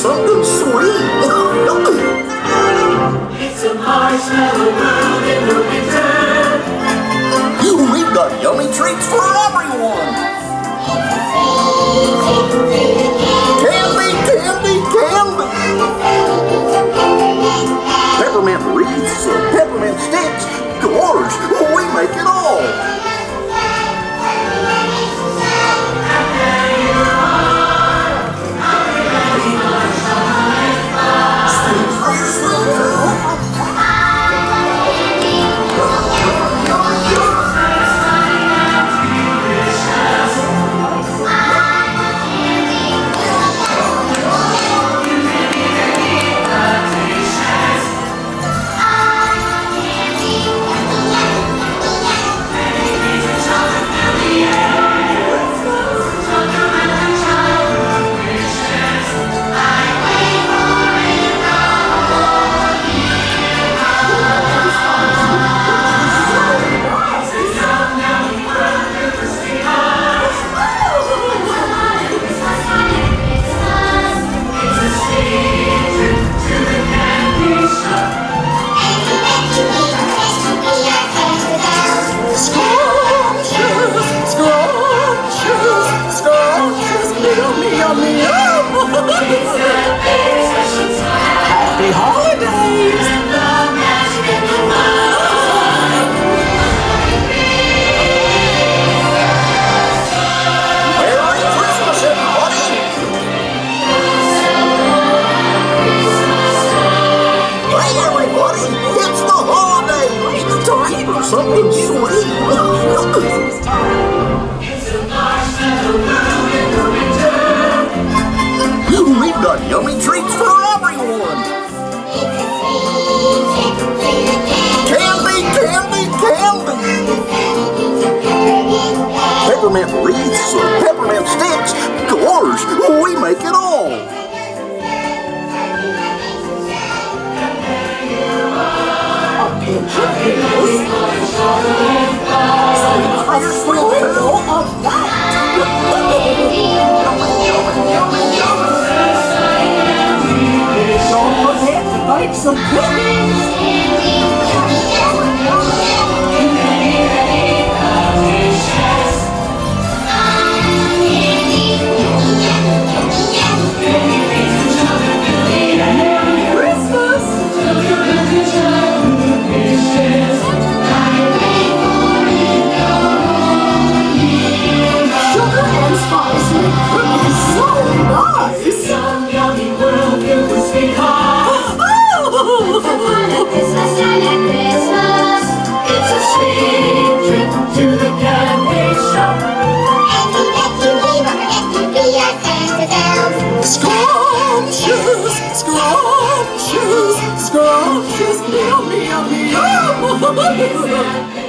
something sweet. It's a marshmallow world in the winter. We've got yummy treats for everyone. Candy, candy, candy. Peppermint wreaths, peppermint sticks. Gosh, we make it all. Happy holidays! Merry Christmas, everybody! Hey, everybody! It's the holidays! Time for something sweet! We've got yummy treats for everyone! Candy, candy, candy! Peppermint wreaths, peppermint sticks. Gosh, we make it all! Don't forget to bake some cookies. Scrumptious, scrumptious, scrumptious, meow, meow, meow.